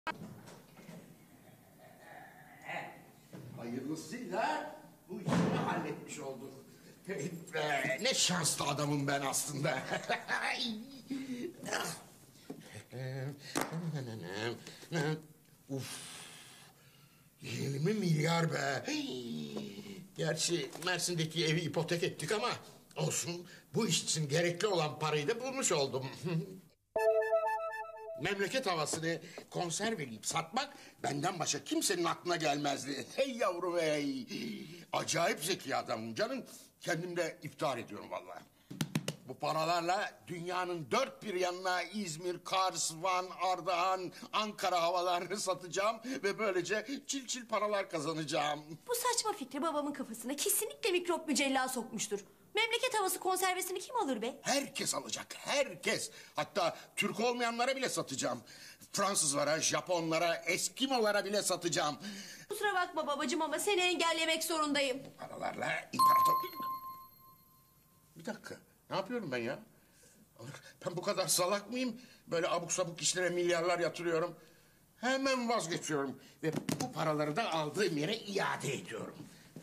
Hayırlısıyla bu işini halletmiş olduk. Ne şanslı adamım ben aslında. Uf. 20 milyar be. Gerçi Mersin'deki evi ipotek ettik ama olsun. Bu iş için gerekli olan parayı da bulmuş oldum. Memleket havasını konserveleyip satmak benden başka kimsenin aklına gelmezdi. Hey yavrum hey. Acayip zeki adamım canım. Kendimle iftihar ediyorum vallahi. Bu paralarla dünyanın dört bir yanına İzmir, Kars, Van, Ardahan, Ankara havalarını satacağım ve böylece çil çil paralar kazanacağım. Bu saçma fikri babamın kafasına kesinlikle mikrop mücella sokmuştur. Memleket havası konservesini kim alır be? Herkes alacak, herkes. Hatta Türk olmayanlara bile satacağım. Fransızlara, Japonlara, Eskimolara bile satacağım. Kusura bakma babacığım ama seni engellemek zorundayım. Paralarla imparator... Bir dakika, ne yapıyorum ben ya? Ben bu kadar salak mıyım? Böyle abuk sabuk işlere milyarlar yatırıyorum. Hemen vazgeçiyorum. Ve bu paraları da aldığım yere iade ediyorum.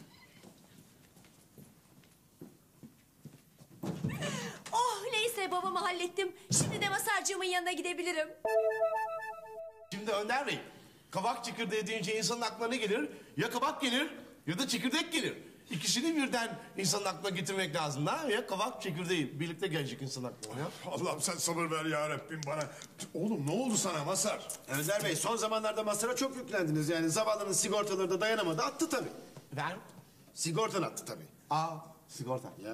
Oh neyse babamı hallettim. Şimdi de masarcığımın yanına gidebilirim. Şimdi Önder Bey, kabak çekirdeği deyince insanın aklına ne gelir? Ya kabak gelir ya da çekirdek gelir. İkisini birden insanın aklına getirmek lazım da ya kabak çekirdeği birlikte gelecek insanın aklına ya. Allah'ım sen sabır ver ya Rabbim bana. Oğlum ne oldu sana Mazhar? Önder Bey son zamanlarda Mazhar'a çok yüklendiniz. Yani zavallının sigortaları da dayanamadı attı tabii. Ben? Sigortan attı tabii. Sigorta. Ya.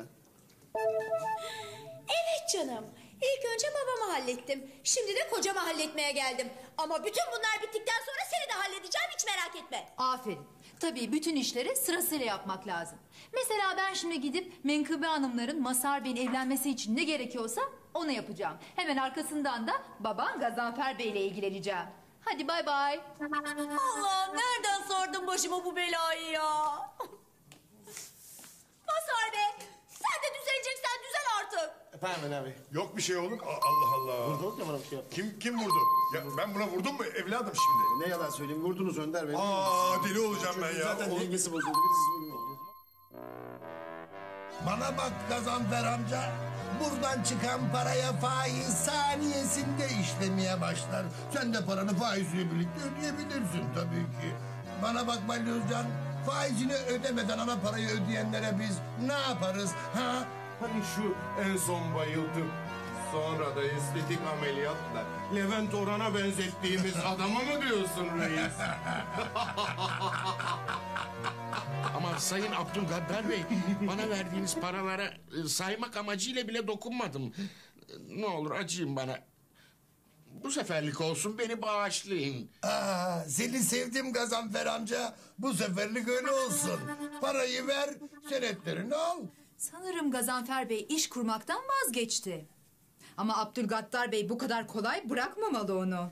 Evet canım. İlk önce babamı hallettim. Şimdi de kocamı halletmeye geldim. Ama bütün bunlar bittikten sonra seni de halledeceğim hiç merak etme. Aferin. Tabii bütün işleri sırasıyla yapmak lazım. Mesela ben şimdi gidip Menkıbe Hanımların Mazhar Bey'in evlenmesi için ne gerekiyorsa onu yapacağım. Hemen arkasından da baban Gazanfer Bey ile ilgileneceğim. Hadi bay bay. Allah'ım nereden sordun başıma bu belayı ya? Mazhar Bey sen de düzeleceksen düzel artık. Efendim Önder Bey. Yok bir şey oğlum. Allah Allah. Vurdunuz ya bana bir şey yaptı. Kim vurdu? Ya ben buna vurdum mu evladım şimdi? Ne yalan söyleyeyim vurdunuz Önder Bey. Deli olacağım ben ya. Zaten Oğlum, dengesi bozuldu. Bir siz vurun. Bana bak Gazanfer amca. Buradan çıkan paraya faiz saniyesinde işlemeye başlar. Sen de paranı faizle birlikte ödeyebilirsin tabii ki. Bana bak Balyozcan. Faizini ödemeden ana parayı ödeyenlere biz ne yaparız? Ha? Hani şu en son bayıldım. Sonra da estetik ameliyatla Levent Orhan'a benzettiğimiz adama mı diyorsun reis? Ama Sayın Abdülgaddar Bey, bana verdiğiniz paralara saymak amacıyla bile dokunmadım. Ne olur acıyın bana. Bu seferlik olsun beni bağışlayın. Seni sevdim Gazanfer amca. Bu seferlik öyle olsun. Parayı ver, senetlerini al. Sanırım Gazanfer Bey iş kurmaktan vazgeçti. Ama Abdülgattar Bey bu kadar kolay bırakmamalı onu.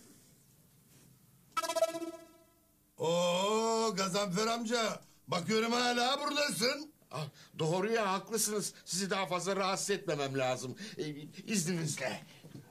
Oo Gazanfer amca. Bakıyorum hala buradasın. Ah, doğru ya haklısınız. Sizi daha fazla rahatsız etmemem lazım. İzninizle.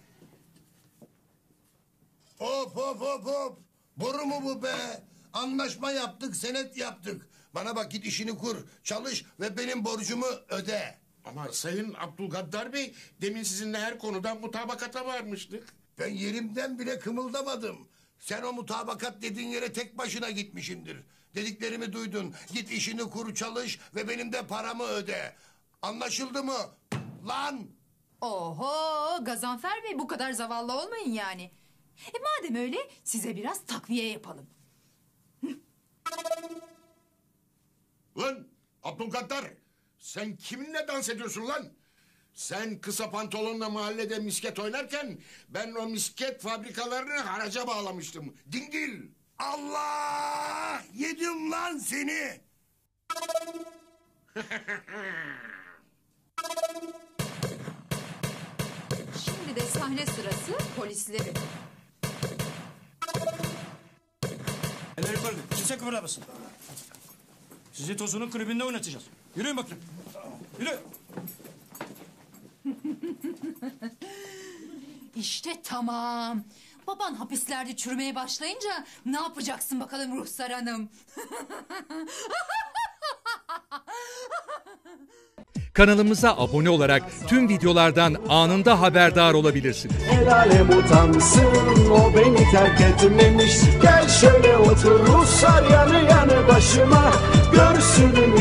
Hop hop hop hop. Boru mu bu be? Anlaşma yaptık, senet yaptık. Bana bak git işini kur, çalış ve benim borcumu öde. Ama Sayın Abdülgaddar Bey, demin sizinle her konuda mutabakata varmıştık. Ben yerimden bile kımıldamadım. Sen o mutabakat dediğin yere tek başına gitmişindir. Dediklerimi duydun. Git işini kur, çalış ve benim de paramı öde. Anlaşıldı mı? Lan! Oho Gazanfer Bey bu kadar zavallı olmayın yani. Madem öyle size biraz takviye yapalım. Lan Abdülgaddar, sen kiminle dans ediyorsun lan? Sen kısa pantolonla mahallede misket oynarken ben o misket fabrikalarını haraca bağlamıştım. Dingil! Allah! Yedim lan seni! Şimdi de sahne sırası polislerin. Eller yukarıda. Kimse kıvıramasın. Sizi Tosun'un kulübünde oynatacağız. Yürüyün bakayım. Yürü. İşte tamam. baban hapislerde çürümeye başlayınca ne yapacaksın bakalım Ruhsar Hanım? Kanalımıza abone olarak tüm videolardan anında haberdar olabilirsiniz. El alem utansın, o beni terk etmemiş. Gel şöyle otur Ruslar yanı yanı başıma, görsün